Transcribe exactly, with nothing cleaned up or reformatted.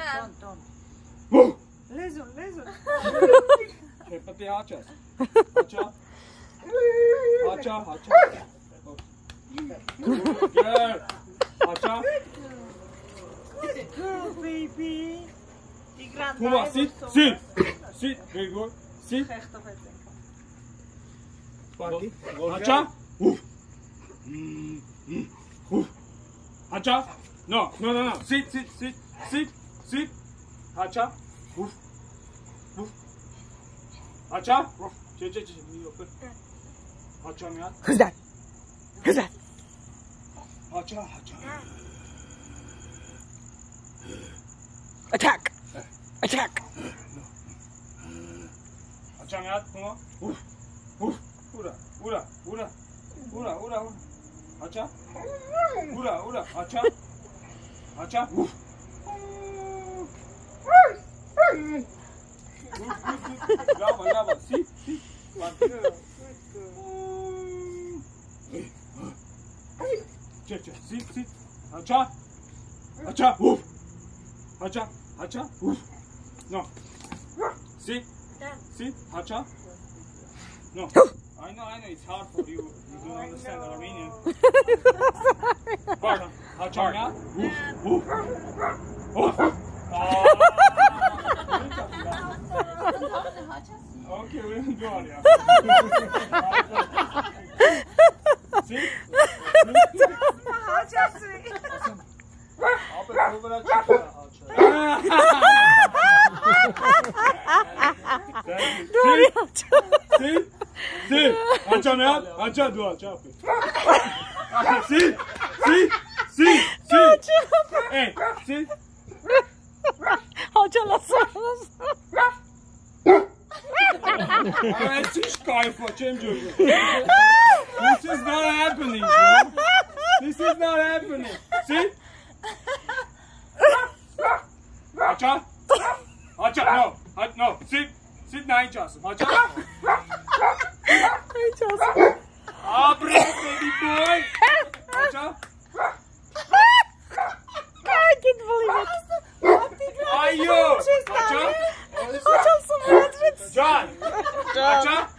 Don't, don't. Listen, listen. Okay, put the hachas. Hacha. Hacha, hacha. Good. Hacha. Good, baby. Puma, sit, sit. Sit, very good. Sit. Sparky. Hacha. Hacha. No, no, no, no. Sit, sit, sit, sit, sit. Hacha. Hacha. Check, check, check. Hacha, man. Who's that? Who's that? Hacha, hacha. Attack! Attack! Hacha, man. Puma. Ura, ura, ura. Ura, ura, ura. Hacha. Ura, ura. Hacha. Hacha. Bravo, bravo. Sit, sit. Check, check. Sit, sit. Hacha. Hacha. Hacha. Hacha. No. Sit. Sit. Hacha. No. I know, I know. It's hard for you. You don't understand Armenian. Pardon. Hacha. Woof. Woof. Okay, we don't do it yet. See? See? See? Hacha ne yap? Hacha dur hacha yap. See? See? See? See? Hey, see? Hacha nasıl? Alright, this guy for change This is not happening, bro. This is not happening. See? Hacha? Hacha, no. Hacha, no. Sit. Sit now, Johnson. Hacha? Ah, bring baby boy. Hacha? I can't believe it. Ayo. Hacha? Hacha some hundreds. John. Hacha?